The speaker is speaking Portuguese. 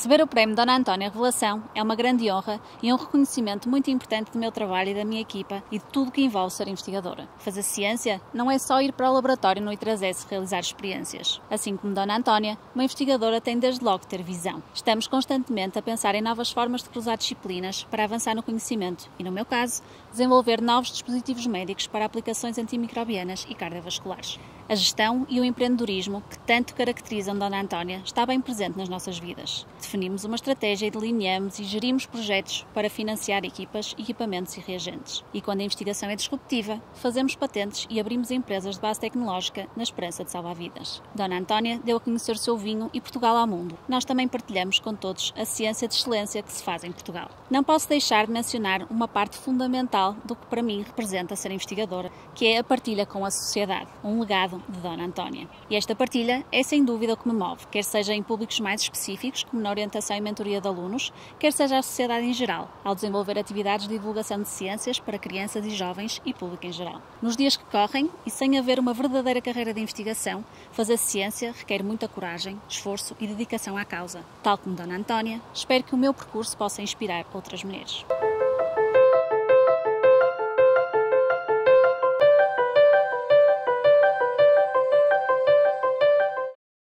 Receber o prémio Dona Antónia Revelação é uma grande honra e um reconhecimento muito importante do meu trabalho e da minha equipa e de tudo o que envolve ser investigadora. Fazer ciência não é só ir para o laboratório no ITRASES realizar experiências. Assim como Dona Antónia, uma investigadora tem desde logo que ter visão. Estamos constantemente a pensar em novas formas de cruzar disciplinas para avançar no conhecimento e, no meu caso, desenvolver novos dispositivos médicos para aplicações antimicrobianas e cardiovasculares. A gestão e o empreendedorismo que tanto caracterizam Dona Antónia está bem presente nas nossas vidas. Definimos uma estratégia e delineamos e gerimos projetos para financiar equipas, equipamentos e reagentes. E quando a investigação é disruptiva, fazemos patentes e abrimos empresas de base tecnológica na esperança de salvar vidas. Dona Antónia deu a conhecer o seu vinho e Portugal ao mundo. Nós também partilhamos com todos a ciência de excelência que se faz em Portugal. Não posso deixar de mencionar uma parte fundamental do que para mim representa ser investigadora, que é a partilha com a sociedade, um legado de Dona Antónia. E esta partilha é sem dúvida o que me move, quer seja em públicos mais específicos, como na orientação e mentoria de alunos, quer seja a sociedade em geral, ao desenvolver atividades de divulgação de ciências para crianças e jovens e público em geral. Nos dias que correm, e sem haver uma verdadeira carreira de investigação, fazer ciência requer muita coragem, esforço e dedicação à causa. Tal como Dona Antónia, espero que o meu percurso possa inspirar outras mulheres.